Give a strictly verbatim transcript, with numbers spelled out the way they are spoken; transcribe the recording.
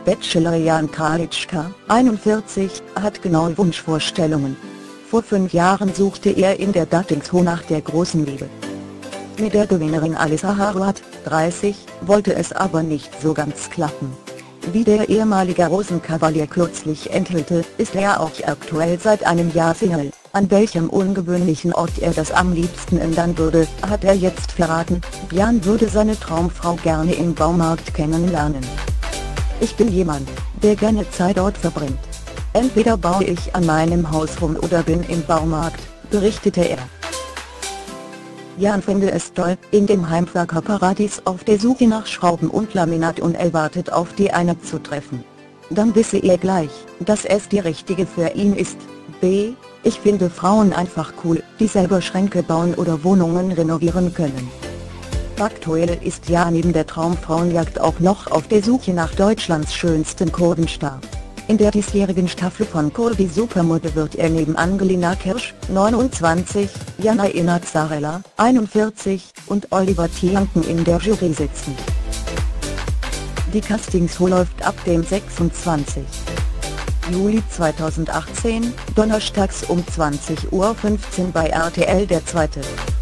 Bachelor Jan Kralitschka, einundvierzig, hat genaue Wunschvorstellungen. Vor fünf Jahren suchte er in der Dating-Show nach der großen Liebe. Mit der Gewinnerin Alissa Harvard, dreißig, wollte es aber nicht so ganz klappen. Wie der ehemalige Rosenkavalier kürzlich enthüllte, ist er auch aktuell seit einem Jahr Single. An welchem ungewöhnlichen Ort er das am liebsten ändern würde, hat er jetzt verraten. Jan würde seine Traumfrau gerne im Baumarkt kennenlernen. Ich bin jemand, der gerne Zeit dort verbringt. Entweder baue ich an meinem Haus rum oder bin im Baumarkt, berichtete er. Jan finde es toll, in dem Heimwerkerparadies auf der Suche nach Schrauben und Laminat unerwartet auf die eine zu treffen. Dann wisse er gleich, dass es die richtige für ihn ist. B. Ich finde Frauen einfach cool, die selber Schränke bauen oder Wohnungen renovieren können. Aktuell ist Jan neben der Traumfrauenjagd auch noch auf der Suche nach Deutschlands schönsten Kurvenstar. In der diesjährigen Staffel von Kurvy Supermodel wird er neben Angelina Kirsch, neunundzwanzig, Jana Inazzarella, einundvierzig, und Oliver Tianken in der Jury sitzen. Die Castingshow läuft ab dem sechsundzwanzigsten Juli zweitausendachtzehn, donnerstags um zwanzig Uhr fünfzehn bei R T L der zweite